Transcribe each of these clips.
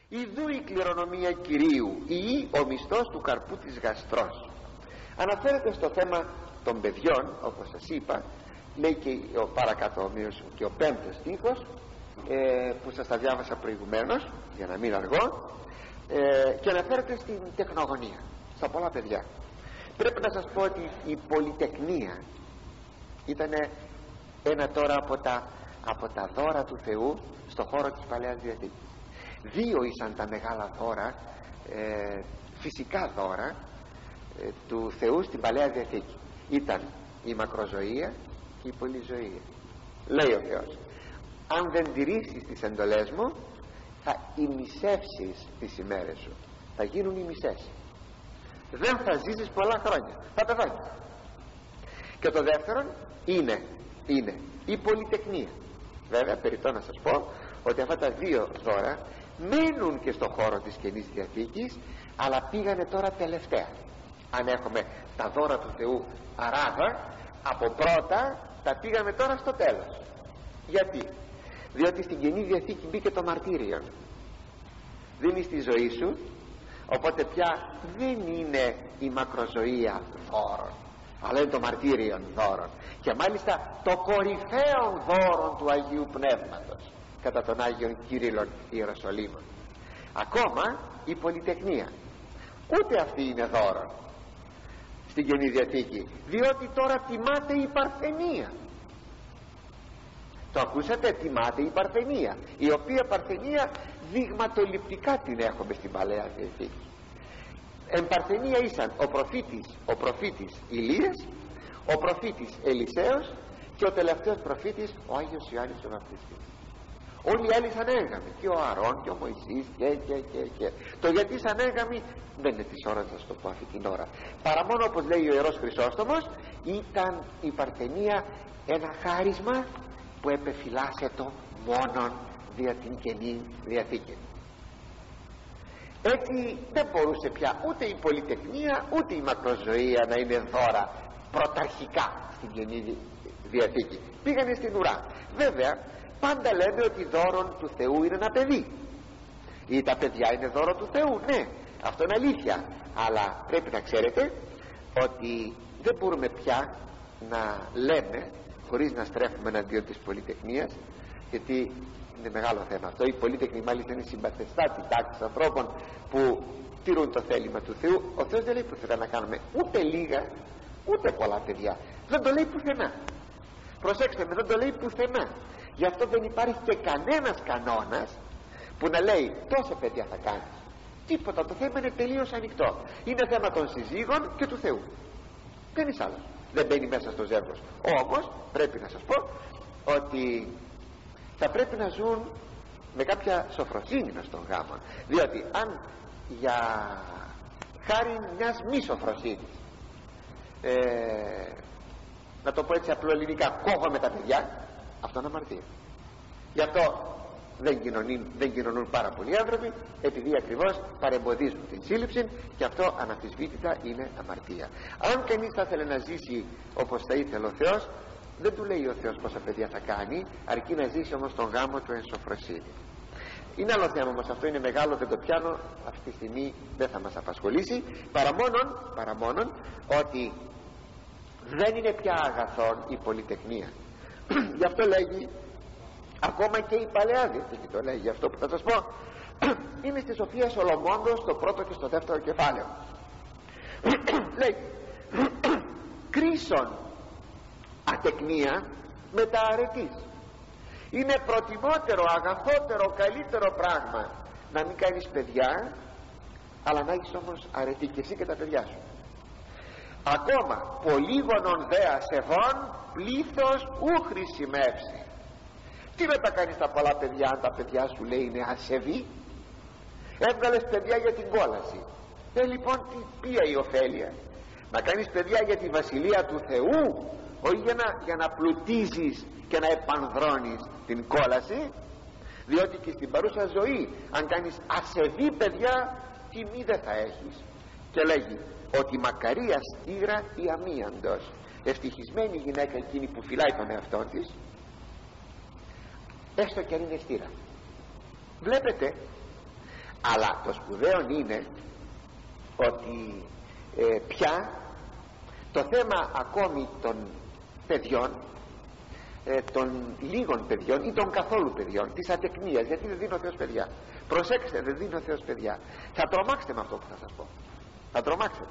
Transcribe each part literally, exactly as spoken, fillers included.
Ιδού η κληρονομία Κυρίου ή ο μισθός του καρπού της γαστρός. Αναφέρεται στο θέμα των παιδιών, όπως σας είπα. Λέει και ο παρακάτω και ο πέμπτος στίχος, ε, που σας τα διάβασα προηγουμένως για να μην αργώ, ε, και αναφέρεται στην τεχνογωνία, στα πολλά παιδιά. Πρέπει να σας πω ότι η πολυτεχνία ήταν ένα τώρα από τα, από τα δώρα του Θεού στο χώρο της Παλαιάς Διαθήκης. Δύο ήσαν τα μεγάλα δώρα, ε, φυσικά δώρα ε, του Θεού στην Παλαιά Διαθήκη. Ήταν η μακροζωία και η πολυζωία. Λέει ο Θεός, αν δεν τηρήσεις τις εντολές μου, θα ημισεύσεις τις ημέρες σου, θα γίνουν ημισές, δεν θα ζήσεις πολλά χρόνια, θα πεθάνεις. Και το δεύτερο είναι, είναι η πολυτεχνία. Βέβαια περιττώ να σας πω ότι αυτά τα δύο δώρα μένουν και στο χώρο της Καινής Διαθήκης, αλλά πήγανε τώρα τελευταία. Αν έχουμε τα δώρα του Θεού αράδα, από πρώτα τα πήγαμε τώρα στο τέλος. Γιατί? Διότι στην Καινή Διαθήκη μπήκε το μαρτύριο. Δίνεις τη ζωή σου, οπότε πια δεν είναι η μακροζωία δώρον, αλλά είναι το μαρτύριο δώρον, και μάλιστα το κορυφαίο δώρον του Αγίου Πνεύματος κατά τον Άγιον Κύριλλον Ιεροσολύμων. Ακόμα η πολυτεχνία, ούτε αυτή είναι δώρον στην Καινή Διαθήκη, διότι τώρα τιμάται η παρθενία. Το ακούσατε, τιμάται η παρθενία, η οποία παρθενία δειγματοληπτικά την έχουμε στην Παλαιά Διαθήκη. Εν παρθενία ήσαν ο προφήτης, ο προφήτης Ηλίας, ο προφήτης Ελισέος και ο τελευταίος προφήτης ο Άγιος Ιωάννης ο Βαπτιστής. Όλοι οι άλλοι σαν έγαμοι, και ο Αρών και ο Μωυσής και, και, και, και. Το γιατί σαν έγαμοι δεν είναι της ώρας να σας το πω αυτή την ώρα, παρά μόνο, όπως λέει ο Ιερός Χρυσόστομος, ήταν η παρθενία ένα χάρισμα που επεφυλάσσετο μόνον δια την Καινή Διαθήκη. Έτσι δεν μπορούσε πια ούτε η πολυτεχνία ούτε η μακροζωία να είναι δώρα πρωταρχικά στην Καινή Διαθήκη. Πήγανε στην ουρά. Βέβαια πάντα λέμε ότι δώρον του Θεού είναι ένα παιδί, ή τα παιδιά είναι δώρο του Θεού. Ναι, αυτό είναι αλήθεια, αλλά πρέπει να ξέρετε ότι δεν μπορούμε πια να λέμε χωρίς να στρέφουμε εναντίον της πολυτεχνίας, γιατί είναι μεγάλο θέμα αυτό. Η πολύτεχνη μάλιστα είναι συμπαθεστάτη τάξη ανθρώπων που τηρούν το θέλημα του Θεού. Ο Θεός δεν λέει πουθενά να κάνουμε ούτε λίγα ούτε πολλά παιδιά, δεν το λέει πουθενά. Προσέξτε με, δεν το λέει πουθενά. Γι' αυτό δεν υπάρχει και κανένας κανόνας που να λέει τόσα παιδιά θα κάνεις. Τίποτα, το θέμα είναι τελείως ανοιχτό. Είναι θέμα των συζύγων και του Θεού, δεν είναι άλλο. Δεν μπαίνει μέσα στο ζεύγος. Όμως πρέπει να σας πω ότι θα πρέπει να ζουν με κάποια σοφροσύνη στον γάμο, διότι αν για χάρη μιας μη σοφροσύνης, ε, να το πω έτσι απλοελληνικά, κόβαμε τα παιδιά, αυτό είναι αμαρτία. Γι' αυτό δεν κοινωνούν, δεν κοινωνούν πάρα πολλοί άνθρωποι, επειδή ακριβώς παρεμποδίζουν την σύλληψη, και αυτό αναμφισβήτητα είναι αμαρτία. Αν κανείς θα ήθελε να ζήσει όπως θα ήθελε ο Θεός, δεν του λέει ο Θεός πόσα παιδιά θα κάνει, αρκεί να ζήσει όμως τον γάμο του εν σοφροσύνη. Είναι άλλο θέμα όμως, αυτό είναι μεγάλο, δεν το πιάνω αυτή τη στιγμή, δεν θα μας απασχολήσει, παρά μόνον, παρά μόνον ότι δεν είναι πια αγαθόν η πολυτεχνία. Γι' αυτό λέγει, ακόμα και η Παλαιά Διαθήκη το λέγει αυτό που θα σας πω, είναι στη Σοφία Σολομώντος στο πρώτο και στο δεύτερο κεφάλαιο. Λέει, κρίσον ατεκνία μετά αρετής. Είναι προτιμότερο, αγαθότερο, καλύτερο πράγμα να μην κάνεις παιδιά, αλλά να έχεις όμως αρετή και εσύ και τα παιδιά σου. Ακόμα πολύγωνον δε ασεβών πλήθος ου χρησιμεύσει. Τι να τα κάνεις τα πολλά παιδιά αν τα παιδιά σου λέει είναι ασεβή? Έβγαλες παιδιά για την κόλαση. Ε λοιπόν τι, ποια η ωφέλεια? Να κάνεις παιδιά για τη βασιλεία του Θεού, όχι για να, για να πλουτίζεις και να επανδρώνεις την κόλαση, διότι και στην παρούσα ζωή αν κάνεις ασεβή παιδιά, τιμή δεν θα έχεις. Και λέγει ότι μακαρία στίγρα η αμίαντος, ευτυχισμένη η γυναίκα εκείνη που φυλάει τον εαυτό της, έστω και αν είναι στήρα. Βλέπετε, Αλλά το σπουδαίο είναι ότι ε, πια το θέμα ακόμη των παιδιών, ε, των λίγων παιδιών ή των καθόλου παιδιών, της ατεκνίας, γιατί δεν δίνει ο Θεός παιδιά. Προσέξτε, δεν δίνει ο Θεός παιδιά. Θα τρομάξετε με αυτό που θα σας πω. Θα τρομάξετε.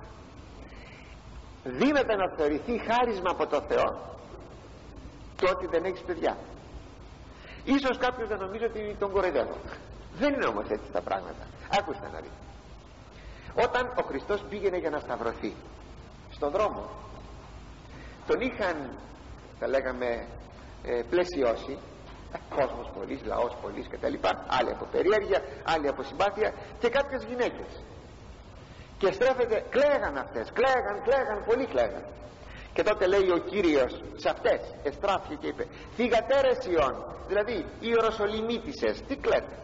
Δίνεται να θεωρηθεί χάρισμα από το Θεό το ότι δεν έχεις παιδιά. Ίσως κάποιος να νομίζει ότι τον κοροϊδεύω. Δεν είναι όμως έτσι τα πράγματα. Άκουστε να δείτε. Όταν ο Χριστός πήγαινε για να σταυρωθεί στον δρόμο, τον είχαν, θα λέγαμε, ε, πλαισιώσει κόσμος πολύς, λαός πολύς και τα λοιπά, άλλοι από περιέργεια, άλλοι από συμπάθεια και κάποιες γυναίκες, και στρέφεται, κλαίγαν αυτές, κλαίγαν, κλαίγαν, πολύ κλαίγαν. Και τότε λέει ο Κύριος σε αυτές, εστράφηκε και είπε, θυγατέρες Ιών, δηλαδή οι Ιεροσολυμίτισσες, τι κλαίτε?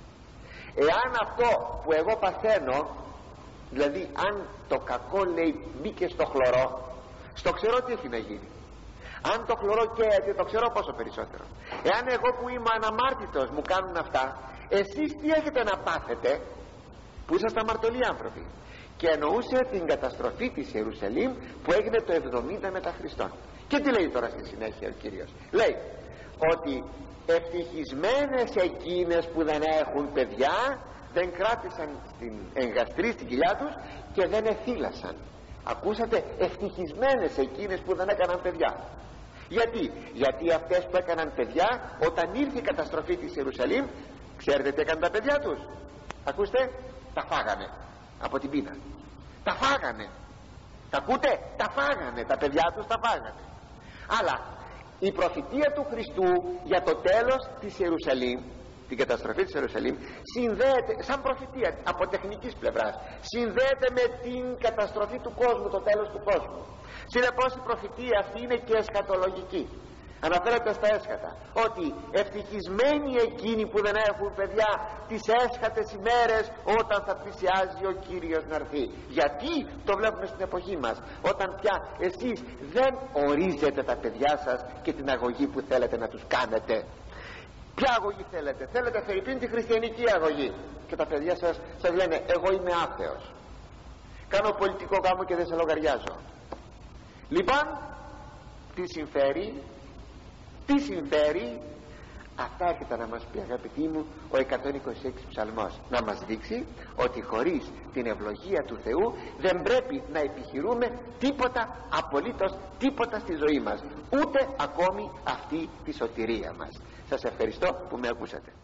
Εάν αυτό που εγώ παθαίνω, δηλαδή αν το κακό, λέει, μπήκε στο χλωρό, στο ξερό τι έχει να γίνει? Αν το χλωρό καίεται, το ξέρω πόσο περισσότερο. Εάν εγώ που είμαι αναμάρτητος μου κάνουν αυτά, εσείς τι έχετε να πάθετε που είσαστε αμαρτωλοί άνθρωποι? Και εννοούσε την καταστροφή της Ιερουσαλήμ που έγινε το εβδομήντα μετά Χριστόν. Και τι λέει τώρα στη συνέχεια ο Κύριος? Λέει ότι ευτυχισμένες εκείνες που δεν έχουν παιδιά, δεν κράτησαν στην εγγαστρή στην κοιλιά τους και δεν εθύλασαν. Ακούσατε, ευτυχισμένες εκείνες που δεν έκαναν παιδιά. Γιατί? Γιατί αυτές που έκαναν παιδιά, όταν ήρθε η καταστροφή της Ιερουσαλήμ, ξέρετε τι έκαναν τα παιδιά τους? Ακούστε, τα φάγανε από την πείνα. Τα φάγανε. Τα ακούτε? Τα φάγανε. Τα παιδιά τους τα φάγανε. Αλλά η προφητεία του Χριστού για το τέλος της Ιερουσαλήμ, την καταστροφή της Ιερουσαλήμ, συνδέεται, σαν προφητεία από τεχνικής πλευράς, συνδέεται με την καταστροφή του κόσμου, το τέλος του κόσμου. Συνεπώς η προφητεία αυτή είναι και εσχατολογική. Αναφέρεται στα έσχατα, ότι ευτυχισμένοι εκείνοι που δεν έχουν παιδιά τις έσχατες ημέρες, όταν θα πλησιάζει ο Κύριος να έρθει. Γιατί το βλέπουμε στην εποχή μας, όταν πια εσείς δεν ορίζετε τα παιδιά σας και την αγωγή που θέλετε να τους κάνετε. Ποια αγωγή θέλετε? Θέλετε φερειπίν τη χριστιανική αγωγή, και τα παιδιά σας σας λένε εγώ είμαι άθεος, κάνω πολιτικό γάμο και δεν σε λογαριάζω. Λοιπόν, τι συμφέρει? Τι συμφέρει? Αυτά έρχεται να μας πει, αγαπητοί μου, ο εκατόν είκοσι έξι ψαλμός, να μας δείξει ότι χωρίς την ευλογία του Θεού δεν πρέπει να επιχειρούμε τίποτα, απολύτως τίποτα στη ζωή μας, ούτε ακόμη αυτή τη σωτηρία μας. Σας ευχαριστώ που με ακούσατε.